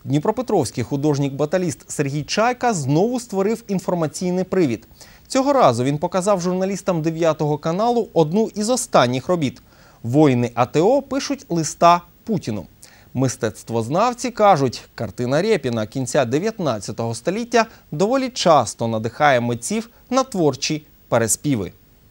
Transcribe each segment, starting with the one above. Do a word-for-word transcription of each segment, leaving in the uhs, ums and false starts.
Дніпропетровський художник-баталіст Сергій Чайка знову створив інформаційний привід. Цього разу він показав журналістам дев'ятого каналу одну із останніх робіт. Воїни АТО пишуть листа Путіну. Мистецтвознавці кажуть, картина Рєпіна кінця дев'ятнадцятого століття доволі часто надихає митців на творчі переспіви.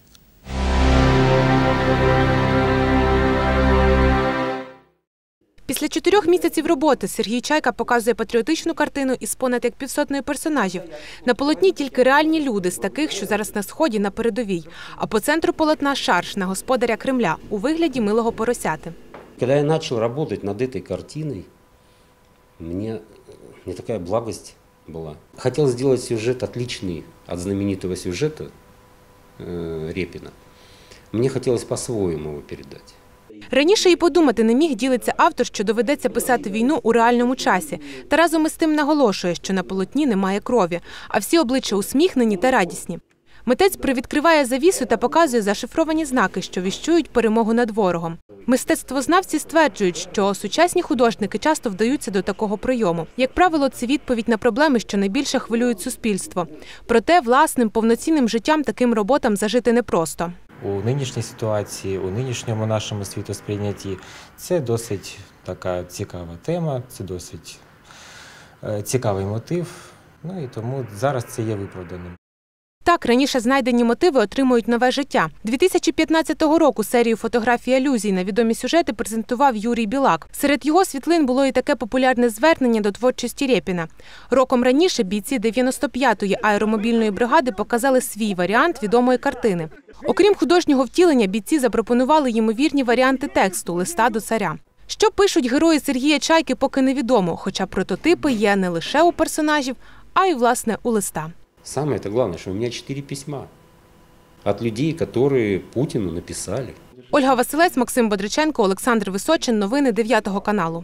Після чотирьох місяців роботи Сергій Чайка показує патріотичну картину із понад як півсотнею персонажів. На полотні тільки реальні люди з таких, що зараз на Сході, на передовій. А по центру полотна шарж на господаря Кремля у вигляді милого поросяти. Когда я начал работать над этой картиной, мне, мне такая благость была. Хотел сделать сюжет отличный от знаменитого сюжета э, Рєпіна. Мне хотелось по-своему его передать. Раніше і подумати не міг, ділиться автор, що доведеться писати війну у реальному часі. Та разом із тим наголошує, що на полотні немає крові, а всі обличчя усміхнені та радісні. Митець привідкриває завісу та показує зашифровані знаки, що віщують перемогу над ворогом. Мистецтвознавці стверджують, що сучасні художники часто вдаються до такого прийому. Як правило, це відповідь на проблеми, що найбільше хвилюють суспільство. Проте власним повноцінним життям таким роботам зажити непросто. У нинішній ситуації, у нинішньому нашому світосприйнятті це досить така цікава тема, це досить цікавий мотив, ну і тому зараз це є виправданим. Так, раніше знайдені мотиви отримують нове життя. дві тисячі п'ятнадцятого року серію фотографій алюзій на відомі сюжети презентував Юрій Білак. Серед його світлин було і таке популярне звернення до творчості Рєпіна. Роком раніше бійці дев'яносто п'ятої аеромобільної бригади показали свій варіант відомої картини. Окрім художнього втілення, бійці запропонували ймовірні варіанти тексту «Листа до царя». Що пишуть герої Сергія Чайки, поки невідомо, хоча прототипи є не лише у персонажів, а й, власне, у листа. Самое это главное, что у меня четыре письма от людей, которые Путину написали. Ольга Василець, Максим Бодриченко, Олександр Височин. Новини дев'ятого каналу.